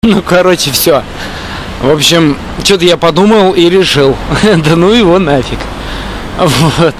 Ну, короче, все. В общем, что-то я подумал и решил. Да ну его нафиг. Вот.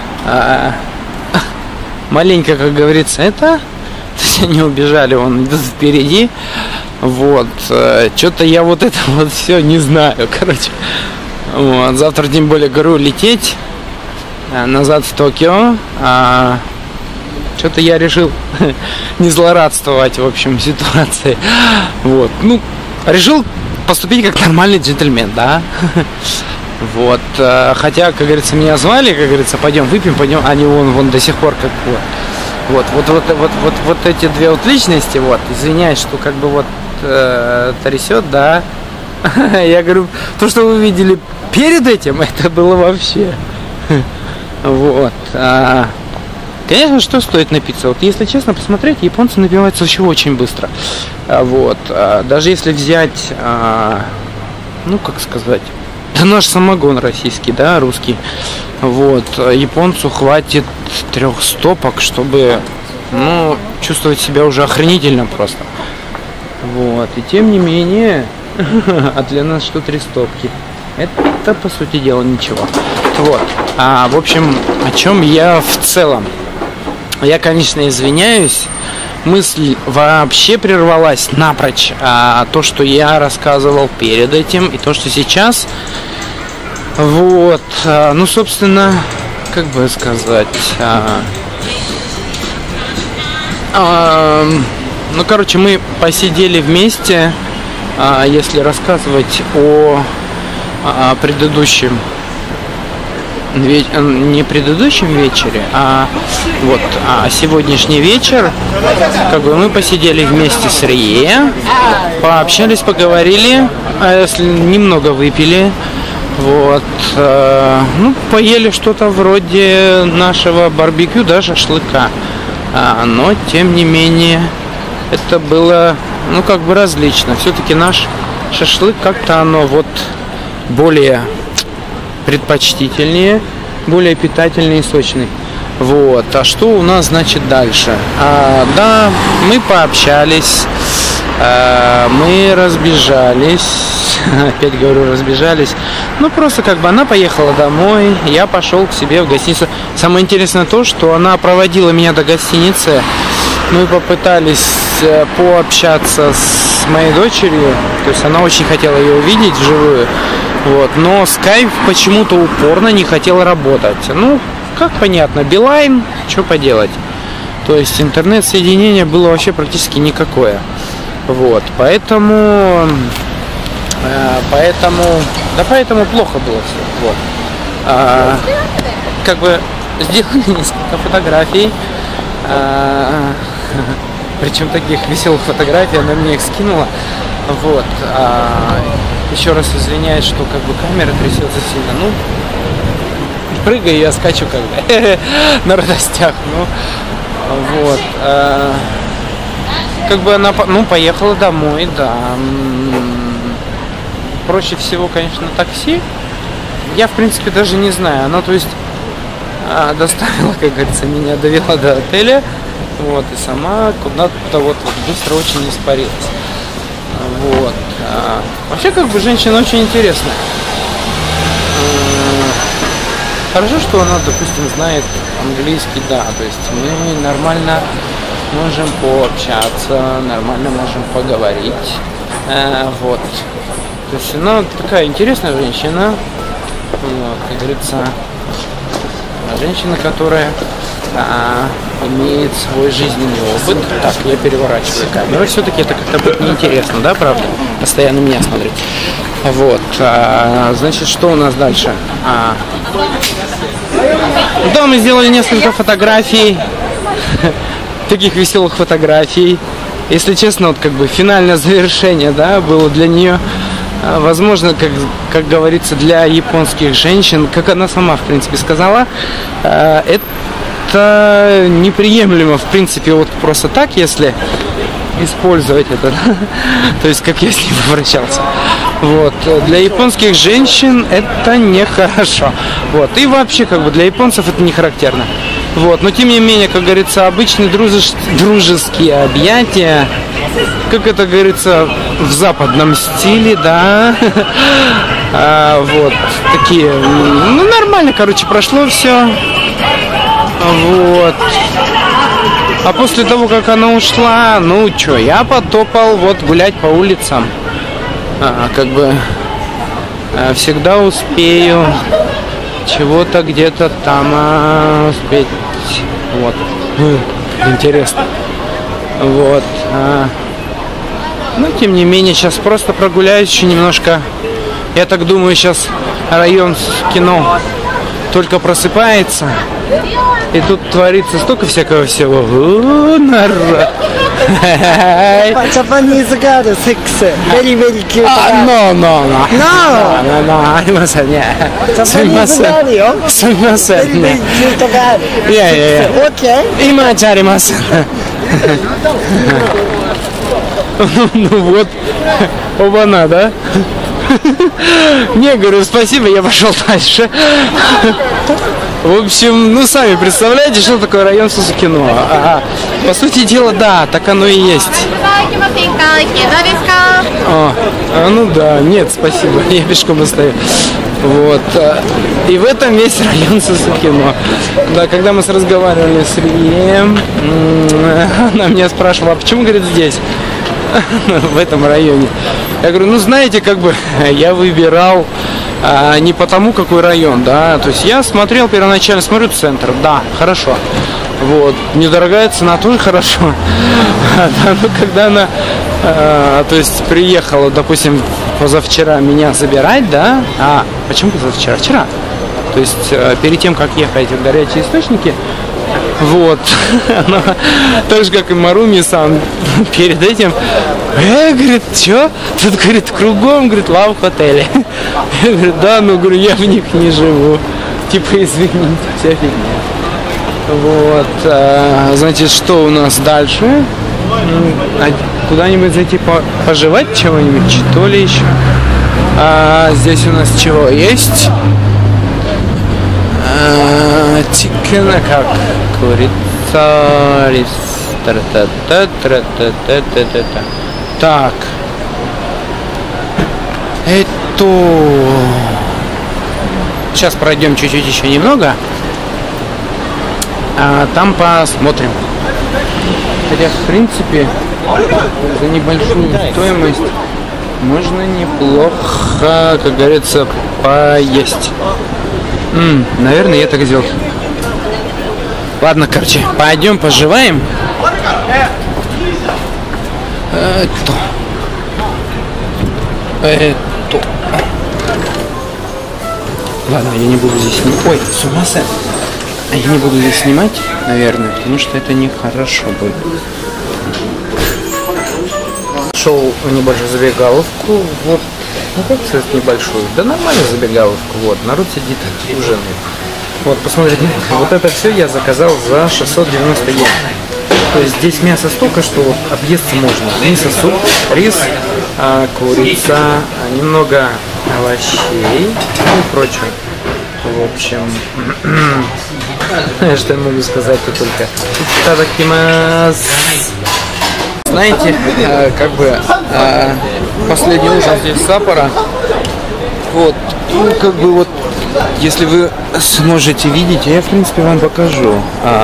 Маленько, как говорится, это... То есть они убежали, он идет впереди. Вот. Что-то я вот это вот все не знаю, короче. Вот. Завтра, тем более, говорю, лететь назад в Токио. Что-то я решил не злорадствовать, в общем, ситуации. Вот. Ну, решил поступить как нормальный джентльмен, да. Вот. Хотя, как говорится, меня звали, как говорится, пойдем выпьем, пойдем. Они вон до сих пор как вот. Вот эти две вот личности, вот, извиняюсь, что как бы вот трясет, да. Я говорю, то, что вы видели перед этим, это было вообще. Вот. Конечно, что стоит напиться? Вот если честно посмотреть, японцы напиваются еще очень быстро. Вот. Даже если взять, ну как сказать, да наш самогон российский, да, русский. Вот. Японцу хватит 3 стопок, чтобы, ну, чувствовать себя уже охренительно просто. Вот. И тем не менее, а для нас что 3 стопки? Это, по сути дела, ничего. Вот. В общем, о чем я в целом. Я, конечно, извиняюсь. Мысль вообще прервалась напрочь. То, что я рассказывал перед этим, и то, что сейчас. Вот. Ну, собственно, как бы сказать. Ну, короче, мы посидели вместе. Если рассказывать о предыдущем, не предыдущем вечере, вот сегодняшний вечер, как бы мы посидели вместе с Рие, пообщались, поговорили, немного выпили, вот, ну, поели что-то вроде нашего барбекю, да, шашлыка, но тем не менее это было, ну, как бы различно. Все-таки наш шашлык как-то оно вот более предпочтительнее, более питательный и сочный. Вот. А что у нас, значит, дальше? Да, мы пообщались, мы разбежались, опять говорю, разбежались. Ну, просто как бы она поехала домой, я пошел к себе в гостиницу. Самое интересное то, что она проводила меня до гостиницы. Мы попытались пообщаться с моей дочерью, то есть она очень хотела ее увидеть вживую. Вот. Но Skype почему-то упорно не хотел работать. Ну, как понятно, Билайн, что поделать. То есть интернет-соединение было вообще практически никакое. Вот. Поэтому плохо было все. Вот. Как бы сделали несколько фотографий. Причем таких веселых фотографий, она мне их скинула. Вот. Еще раз извиняюсь, что как бы камера трясется сильно. Ну, прыгаю, я скачу как бы на радостях. Ну, вот. Как бы она, ну, поехала домой, да. Проще всего, конечно, такси. Я, в принципе, даже не знаю. Она, то есть, доставила, как говорится, меня довела до отеля. Вот, и сама куда-то вот быстро очень испарилась. Вот. Вообще, как бы, женщина очень интересная. Хорошо, что она, допустим, знает английский, да. То есть мы нормально можем пообщаться, нормально можем поговорить. Вот. То есть она такая интересная женщина. Вот, как говорится, женщина, которая имеет свой жизненный опыт. Так, я переворачиваю камеру. Все-таки это как-то будет неинтересно, да, правда? Постоянно меня смотреть. Вот. Значит, что у нас дальше? Да, мы сделали несколько фотографий. Таких веселых фотографий. Если честно, вот как бы финальное завершение, да, было для нее, возможно, как говорится, для японских женщин, как она сама, в принципе, сказала, это неприемлемо, в принципе, вот просто так, если использовать это, то есть как я с ним обращался. Вот. Для японских женщин это нехорошо. Вот. И вообще, как бы, для японцев это не характерно. Вот. Но тем не менее, как говорится, обычные дружеские объятия, как это говорится, в западном стиле, да. Вот такие, ну нормально, короче, прошло все. Вот. А после того, как она ушла, ну что, я потопал вот гулять по улицам. Как бы всегда успею чего-то где-то там успеть. Вот. Интересно. Вот. Но тем не менее, сейчас просто прогуляюсь еще немножко. Я так думаю, сейчас район кино только просыпается. И тут творится столько всякого всего. Народ. Japanese girl, sexy, very cute. No. No. Japanese girl, yo. Very cute girl. Yeah. Okay. 今じゃあります。Ну вот, оба-на, да? Не, говорю, спасибо, я пошел дальше. В общем, ну сами представляете, что такое район Сусукино. По сути дела, да, так оно и есть. Ну да, нет, спасибо, я пешком остаюсь. Вот. И в этом весь район Сусукино. Да, когда мы разговаривали с Рием, она меня спрашивала, а почему, говорит, здесь? В этом районе. Я говорю, ну знаете, как бы я выбирал не потому, какой район, да, то есть я смотрел первоначально, смотрю центр, да, хорошо, вот, недорогая цена тоже хорошо, да, но когда она, то есть приехала, допустим, позавчера меня забирать, да, почему позавчера? Вчера, то есть перед тем, как ехать в горячие источники, вот, она, так же, как и Маруми-сан, перед этим, говорит, что? Тут, говорит, кругом, говорит, лав-хотели. Я говорю, да, ну, говорю, я в них не живу. Типа, извините, вся фигня. Вот, значит, что у нас дальше? Куда-нибудь зайти пожевать чего-нибудь, что ли еще? Здесь у нас чего есть? Чикена как курица, рис, так, это сейчас пройдем чуть-чуть еще немного, там посмотрим. Хотя в принципе за небольшую стоимость можно неплохо, как говорится, поесть. Наверное, я так сделал. Ладно, короче, пойдем поживаем. Ладно, я не буду здесь снимать. Ой, с ума сойти. Я не буду здесь снимать, наверное, потому что это нехорошо будет. Шел в небольшую забегаловку. Вот. Ну как сказать небольшую? Да нормально забегаловку. Вот, народ сидит ужинает. Вот, посмотрите, вот это все я заказал за 690 йен. То есть здесь мясо столько, что вот объесться можно. Мисо, суп, рис, курица, немного овощей и прочее. В общем, что я могу сказать-то только. Тадакимас. Знаете, как бы последний ужин здесь Саппоро. Вот, ну как бы вот, если вы сможете видеть, я в принципе вам покажу.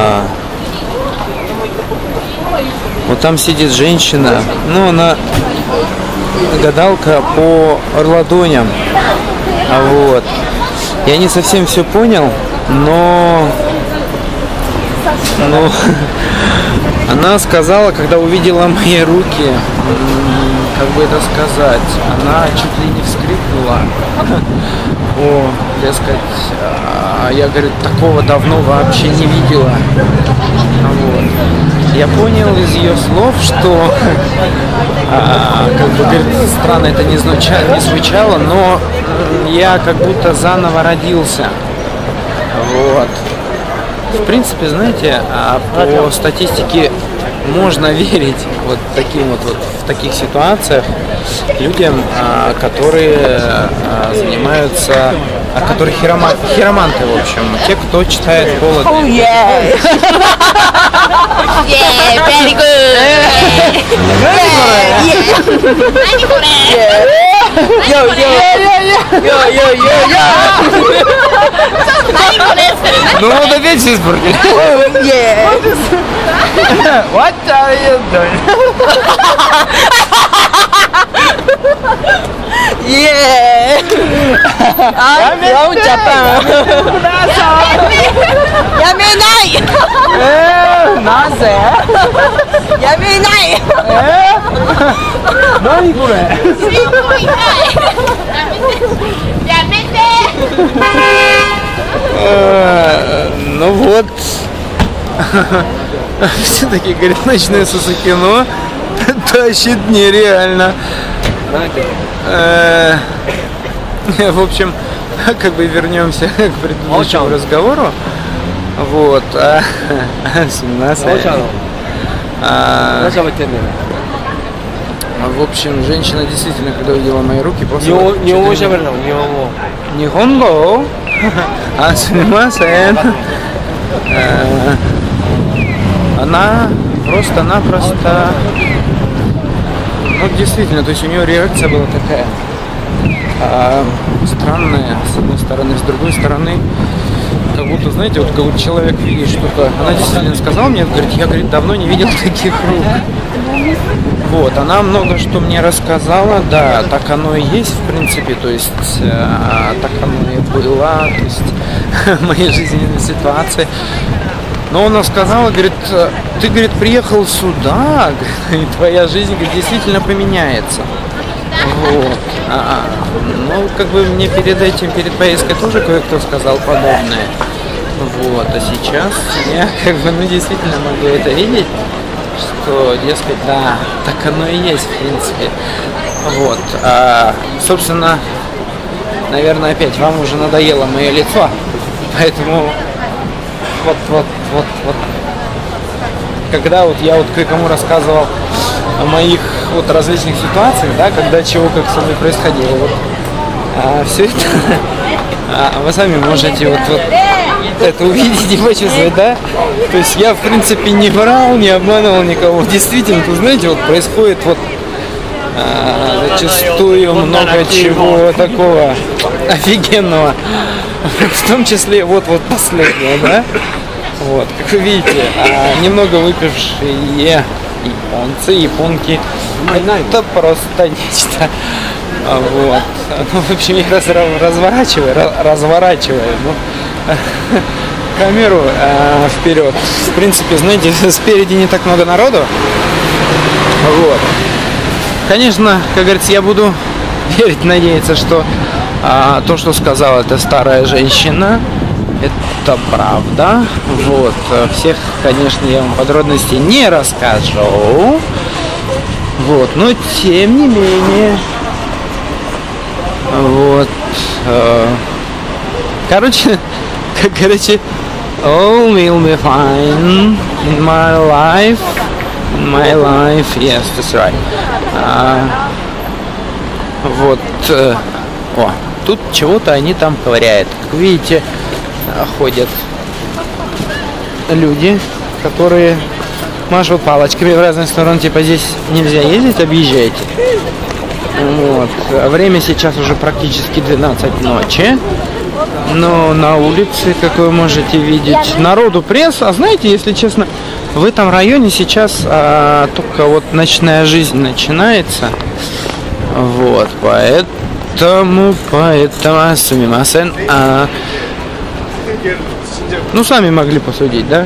Вот там сидит женщина, ну она гадалка по ладоням. Вот. Я не совсем все понял, но она сказала, когда увидела мои руки, как бы это сказать, она чуть ли не вскрикнула. О, дескать, я, говорит, такого давно вообще не видела. Вот. Я понял из ее слов, что, как бы, говорит, странно это не звучало, но я как будто заново родился. Вот. В принципе, знаете, по статистике можно верить вот таким вот в таких ситуациях людям, которые занимаются которые хироманты, в общем, те, кто читает холод. Oh yeah. Yeah, very good. Yeah. Ну вот опять все испортили. Yeah. What are you doing? Yeah. I'm from Japan. Yamenai. なぜ？ Yamenai. 何これ？Ну вот. Все-таки, говорит, ночное Сусукино тащит нереально. В общем, как бы вернемся к предыдущему разговору. Вот. В общем, женщина действительно, когда увидела мои руки, просто... Нихонго. Сумимасен. Она просто-напросто... Ну, действительно, то есть у нее реакция была такая странная, с одной стороны, с другой стороны, как будто, знаете, вот как человек видит что-то. Она действительно сказала мне, говорит, я, говорит, давно не видел таких рук. Вот, она много что мне рассказала, да, так оно и есть, в принципе, то есть так оно и было, то есть в моей жизненной ситуации. Но она сказала, говорит, ты, говорит, приехал сюда, и твоя жизнь, говорит, действительно поменяется. Вот. Ну, как бы мне перед этим, перед поездкой тоже кое-кто сказал подобное. Вот, а сейчас я, как бы, ну, действительно могу это видеть, что, дескать, да, так оно и есть, в принципе. Вот. Собственно, наверное, опять вам уже надоело мое лицо, поэтому вот. Когда вот я вот кое-кому рассказывал о моих вот различных ситуациях, да, когда чего как со мной происходило, вот, все это вы сами можете вот это увидеть и почувствовать, да? То есть я, в принципе, не врал, не обманывал никого. Действительно, вы знаете, вот происходит вот зачастую много чего такого офигенного. В том числе вот последнее, да? Вот, как вы видите, немного выпившие японцы, японки, это просто нечто. Вот. Ну, в общем, я разворачиваю камеру вперед. В принципе, знаете, спереди не так много народу. Вот. Конечно, как говорится, я буду верить, надеяться, что то, что сказала эта старая женщина, это правда. Вот. Всех, конечно, я вам подробностей не расскажу. Вот. Но тем не менее. Вот. Короче, all will be fine in my life. In my life, yes, that's right. Вот. Тут чего-то они там ковыряют. Как видите, ходят люди, которые машут палочками в разные стороны. Типа здесь нельзя ездить, объезжайте. Вот. Время сейчас уже практически 12 ночи. Но на улице, как вы можете видеть, народу пресс. А знаете, если честно, в этом районе сейчас только вот ночная жизнь начинается. Вот, поэтому сумимасен. Ну, сами могли посудить, да?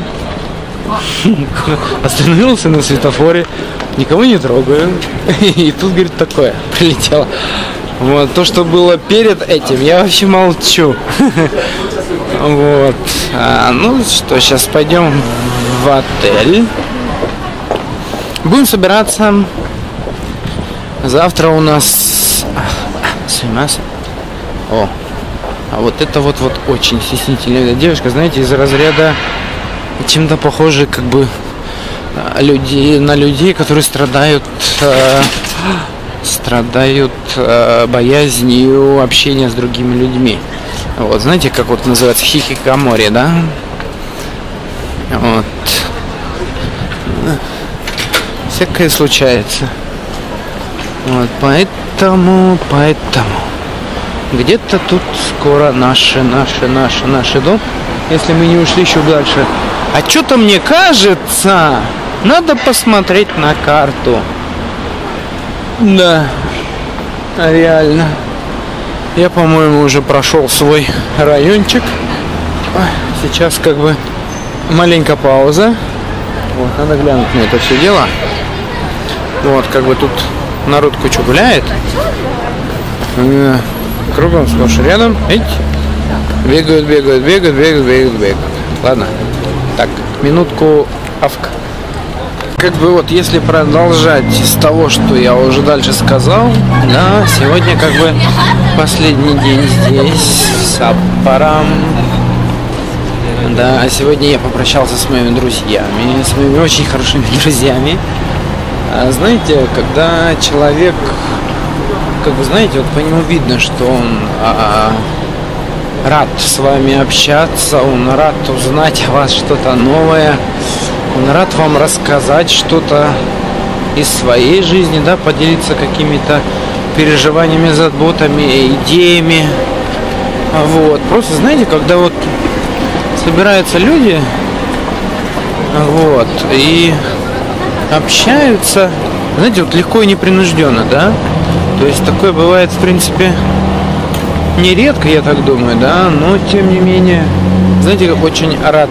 Остановился на светофоре, никого не трогаю. И тут, говорит, такое прилетело. Вот, то, что было перед этим, я вообще молчу. Вот. Ну что, сейчас пойдем в отель. Будем собираться. Завтра у нас... О, а вот это вот очень стеснительная девушка, знаете, из разряда чем-то похожи, как бы, на людей, которые страдают боязнью общения с другими людьми. Вот, знаете, как вот называется хикикамори, да? Вот. Всякое случается. Вот, поэтому. Где-то тут скоро наши дом, если мы не ушли еще дальше. А что-то мне кажется, надо посмотреть на карту. Да, реально. Я, по-моему, уже прошел свой райончик. Сейчас как бы маленькая пауза. Вот, надо глянуть на это все дело. Вот, как бы тут народ кучу гуляет. Кругом сплошь рядом. Бегают. Ладно. Так, минутку авк. Как бы вот, если продолжать с того, что я уже дальше сказал, да, сегодня как бы последний день здесь, в Саппоро. Да, сегодня я попрощался с моими друзьями, с моими очень хорошими друзьями. Знаете, когда человек, как бы, знаете, вот по нему видно, что он рад с вами общаться, он рад узнать о вас что-то новое, он рад вам рассказать что-то из своей жизни, да, поделиться какими-то переживаниями, заботами, идеями. Вот. Просто, знаете, когда вот собираются люди, вот, и общаются, знаете, вот легко и непринужденно, да? То есть такое бывает, в принципе, нередко, я так думаю, да, но тем не менее, знаете, очень рад,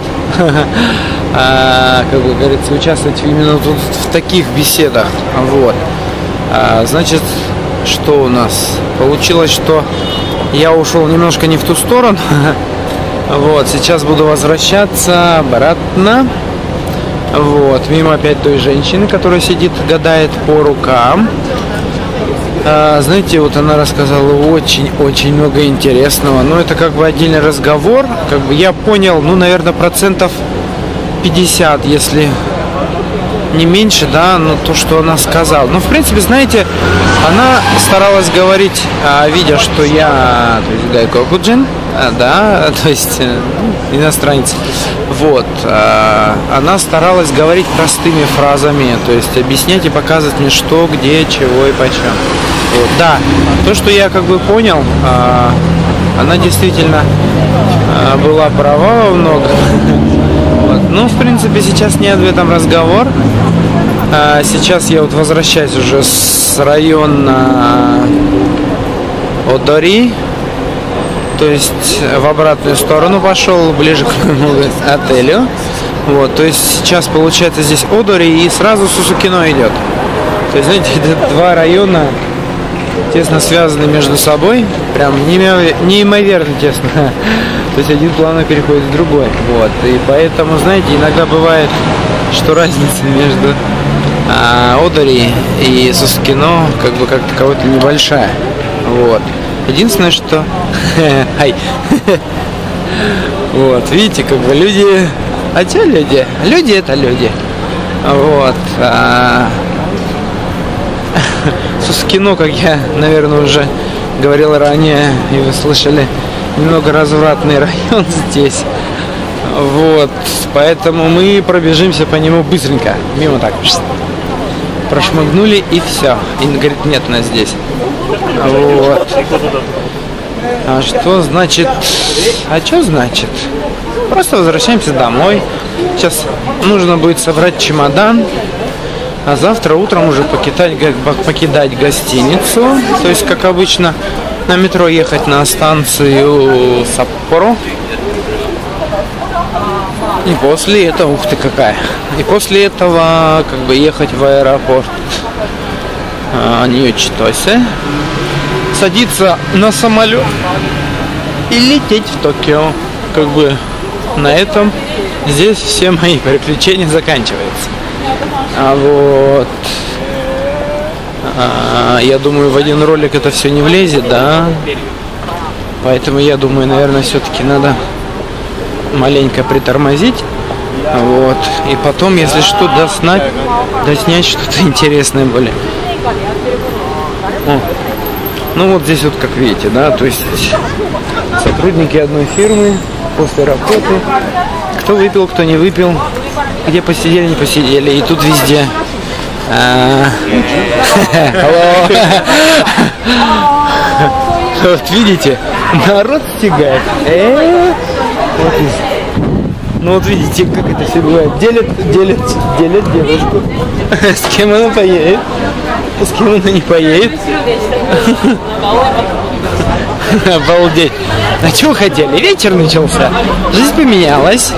как бы говорится, участвовать именно тут в таких беседах. Вот. Значит, что у нас? Получилось, что я ушел немножко не в ту сторону. Вот, сейчас буду возвращаться обратно. Вот, мимо опять той женщины, которая сидит, гадает по рукам. Знаете, вот она рассказала очень много интересного. Но это как бы отдельный разговор. Как бы я понял, ну, наверное, 50%, если не меньше, да, но то, что она сказала. Ну, в принципе, знаете, она старалась говорить, видя, что я, то есть, гайкокуджин, да, то есть иностранец. Вот, она старалась говорить простыми фразами, то есть объяснять и показывать мне, что, где, чего и почем. Вот, да, то, что я как бы понял, она действительно была права во многом. Вот. Ну, в принципе, сейчас не об этом разговор. Сейчас я вот возвращаюсь уже с района Одори. То есть в обратную сторону пошел, ближе к моему отелю. Вот, то есть сейчас получается здесь Одори и сразу Сусукино идет. То есть, знаете, это два района тесно связаны между собой. Прям неимоверно тесно. То есть один плавно переходит в другой. Вот. И поэтому, знаете, иногда бывает, что разница между Одори и Сусукино как бы как таковой-то небольшая. Вот. Единственное, что... Вот, видите, как бы люди... А те люди? Люди это люди. Вот. Сусукино, как я, наверное, уже говорил ранее, и вы слышали, немного развратный район здесь. Вот. Поэтому мы пробежимся по нему быстренько. Мимо так. Прошмыгнули и все. И говорит, нет нас здесь. Вот. А что значит? А что значит? Просто возвращаемся домой. Сейчас нужно будет собрать чемодан. А завтра утром уже покидать гостиницу. То есть, как обычно, на метро ехать на станцию Саппоро. И после этого, ух ты какая. И после этого как бы ехать в аэропорт Нью-Читосе, садиться на самолет и лететь в Токио. Как бы на этом здесь все мои приключения заканчиваются. Вот. Я думаю, в один ролик это все не влезет, да. Поэтому я думаю, наверное, все-таки надо маленько притормозить. Вот. И потом, если что, доснять что-то интересное более. О, Ну вот здесь вот, как видите, да, то есть сотрудники одной фирмы после работы. Кто выпил, кто не выпил, где посидели, не посидели. И тут везде. Вот видите, народ стигает. Ну вот видите, как это все бывает. Делят девушку. С кем она поедет, с кем она не поедет. Обалдеть. А чего хотели? Вечер начался. Жизнь поменялась.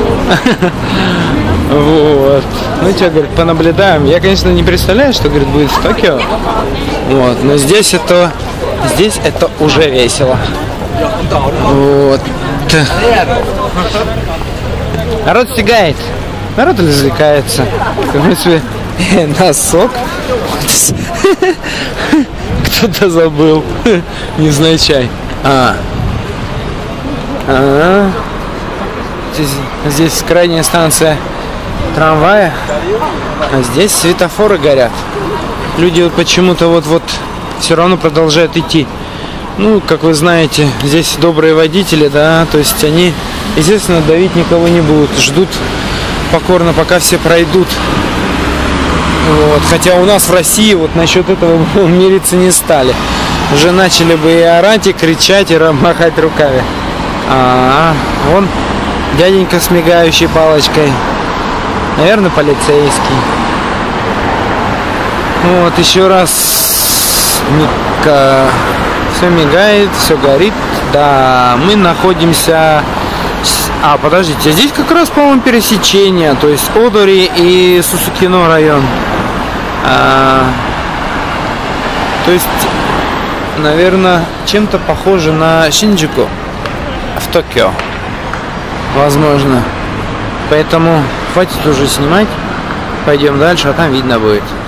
Вот. Ну что, говорит, понаблюдаем. Я, конечно, не представляю, что, говорит, будет в Токио. Вот. Но здесь это уже весело. Вот. Народ стигает. Народ развлекается. Какой себе носок. Кто-то забыл. Невзначай. Здесь крайняя станция трамвая, а здесь светофоры горят. Люди вот почему-то вот все равно продолжают идти. Ну, как вы знаете, здесь добрые водители, да, то есть они, естественно, давить никого не будут, ждут покорно, пока все пройдут. Вот. Хотя у нас в России вот насчет этого мириться не стали. Уже начали бы и орать, и кричать, и махать руками. Вон дяденька с мигающей палочкой. Наверное, полицейский. Вот, еще раз. Все мигает, все горит. Да, мы находимся... подождите, здесь как раз, по-моему, пересечение. То есть Одори и Сусукино район. То есть, наверное, чем-то похоже на Шинджуку в Токио. Возможно. Поэтому хватит уже снимать. Пойдем дальше, а там видно будет.